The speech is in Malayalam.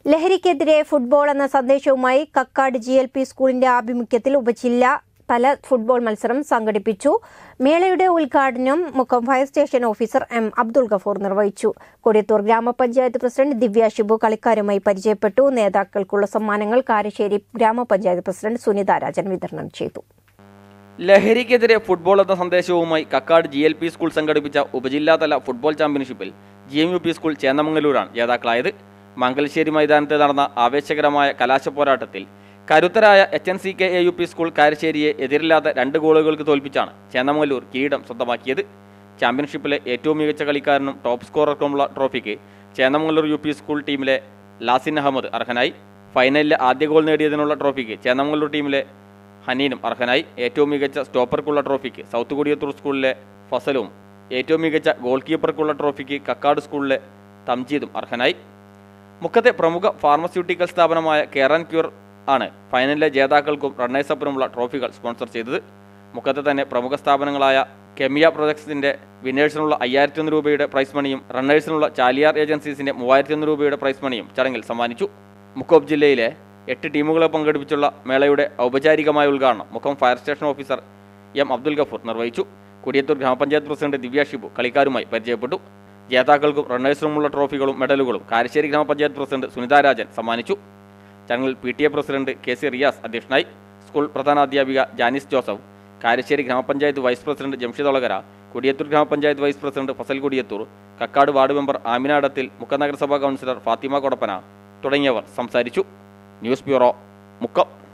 ലഹരിക്കെതിരെ ഫുട്ബോൾ എന്ന സന്ദേശവുമായി കക്കാട് GLP സ്കൂളിന്റെ ആഭിമുഖ്യത്തിൽ ഉപജില്ലാ തല ഫുട്ബോൾ മത്സരം സംഘടിപ്പിച്ചു. മേളയുടെ ഉദ്ഘാടനം Mukkam fire station officer M. Abdul Gafoor നിർവഹിച്ചു. കൊടിയത്തൂർ ഗ്രാമപഞ്ചായത്ത് പ്രസിഡന്റ് ദിവ്യ ഷിബു കളിക്കാരുമായി പരിചയപ്പെട്ടു. നേതാക്കൾക്കുള്ള സമ്മാനങ്ങൾ കാരശ്ശേരി ഗ്രാമപഞ്ചായത്ത് പ്രസിഡന്റ് സുനിത രാജൻ വിതരണം ചെയ്തു. ലഹരിക്കെതിരെ ഫുട്ബോൾ എന്ന സന്ദേശവുമായി കക്കാട് GLP സ്കൂൾ സംഘടിപ്പിച്ച ഉപജില്ലാതല ഫുട്ബോൾ ചാമ്പ്യൻഷിപ്പിൽ GMUP സ്കൂൾ ചേന്നമംഗലൂരാണ് ജേതാക്കളായത്. മംഗലശ്ശേരി മൈതാനത്ത് നടന്ന ആവേശകരമായ കലാശപ്പോരാട്ടത്തിൽ കരുത്തരായ HNCK AUP സ്കൂൾ കാരശ്ശേരിയെ എതിരില്ലാത്ത 2 ഗോളുകൾക്ക് തോൽപ്പിച്ചാണ് ചേന്നമംഗലൂർ കിരീടം സ്വന്തമാക്കിയത്. ചാമ്പ്യൻഷിപ്പിലെ ഏറ്റവും മികച്ച കളിക്കാരനും ടോപ്പ് സ്കോറർക്കുമുള്ള ട്രോഫിക്ക് ചേന്നമംഗലൂർ UP സ്കൂൾ ടീമിലെ ലാസിൻ അഹമ്മദ് അർഹനായി. ഫൈനലിലെ ആദ്യ ഗോൾ നേടിയതിനുള്ള ട്രോഫിക്ക് ചേന്നമംഗലൂർ ടീമിലെ ഹനീനും അർഹനായി. ഏറ്റവും മികച്ച സ്റ്റോപ്പർക്കുള്ള ട്രോഫിക്ക് സൗത്ത് കൊടിയത്തൂർ സ്കൂളിലെ ഫസലും, ഏറ്റവും മികച്ച ഗോൾ കീപ്പർക്കുള്ള ട്രോഫിക്ക് കക്കാട് സ്കൂളിലെ തംജീദും അർഹനായി. മുക്കത്തെ പ്രമുഖ ഫാർമസ്യൂട്ടിക്കൽ സ്ഥാപനമായ കെയർ ആൻഡ് ക്യൂർ ആണ് ഫൈനലിലെ ജേതാക്കൾക്കും റണ്ണേഴ്സപ്പിനുമുള്ള ട്രോഫികൾ സ്പോൺസർ ചെയ്തത്. മുക്കത്തെ തന്നെ പ്രമുഖ സ്ഥാപനങ്ങളായ കെമിയ പ്രൊജക്ട്സിന്റെ വിന്നേഴ്സിനുള്ള 5001 രൂപയുടെ പ്രൈസ് മണിയും റണ്ണേഴ്സിനുള്ള ചാലിയാർ ഏജൻസീസിന്റെ 3001 രൂപയുടെ പ്രൈസ് മണിയും ചടങ്ങിൽ സമ്മാനിച്ചു. മുക്കം ജില്ലയിലെ 8 ടീമുകളെ പങ്കെടുപ്പിച്ചുള്ള മേളയുടെ ഔപചാരികമായ ഉദ്ഘാടനം Mukkam fire station officer M. Abdul Gafoor നിർവഹിച്ചു. കൊടിയത്തൂർ ഗ്രാമപഞ്ചായത്ത് പ്രസിഡന്റ് ദിവ്യ ഷിബു കളിക്കാരുമായി പരിചയപ്പെട്ടു. ജേതാക്കൾക്കും റണ്ണേഴ്സിനുമുള്ള ട്രോഫികളും മെഡലുകളും കാരശ്ശേരി ഗ്രാമപഞ്ചായത്ത് പ്രസിഡന്റ് സുനിത രാജൻ സമ്മാനിച്ചു. ചടങ്ങിൽ PTA പ്രസിഡന്റ് KC റിയാസ് അധ്യക്ഷനായി. സ്കൂൾ പ്രധാനാധ്യാപിക ജാനിസ് ജോസഫ്, കാരശ്ശേരി ഗ്രാമപഞ്ചായത്ത് വൈസ് പ്രസിഡന്റ് ജംഷിദ് ഒളകര, കൊടിയത്തൂർ ഗ്രാമപഞ്ചായത്ത് vice president Fasal Kodiyathur, Kakkad ward member Amina Adathil, Mukkam നഗരസഭാ കൗൺസിലർ ഫാത്തിമ കൊടപ്പന തുടങ്ങിയവർ സംസാരിച്ചു. News bureau, Mukkam.